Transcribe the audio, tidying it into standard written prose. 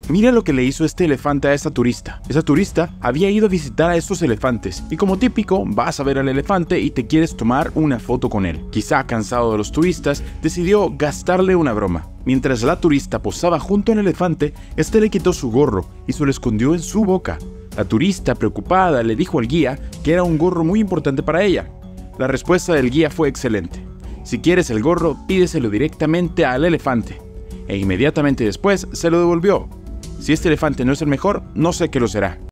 Mira lo que le hizo este elefante a esa turista. Esa turista había ido a visitar a estos elefantes y como típico vas a ver al elefante y te quieres tomar una foto con él. Quizá cansado de los turistas, decidió gastarle una broma. Mientras la turista posaba junto al elefante, este le quitó su gorro y se lo escondió en su boca. La turista, preocupada, le dijo al guía que era un gorro muy importante para ella. La respuesta del guía fue excelente. Si quieres el gorro, pídeselo directamente al elefante. E inmediatamente después se lo devolvió. Si este elefante no es el mejor, no sé qué lo será.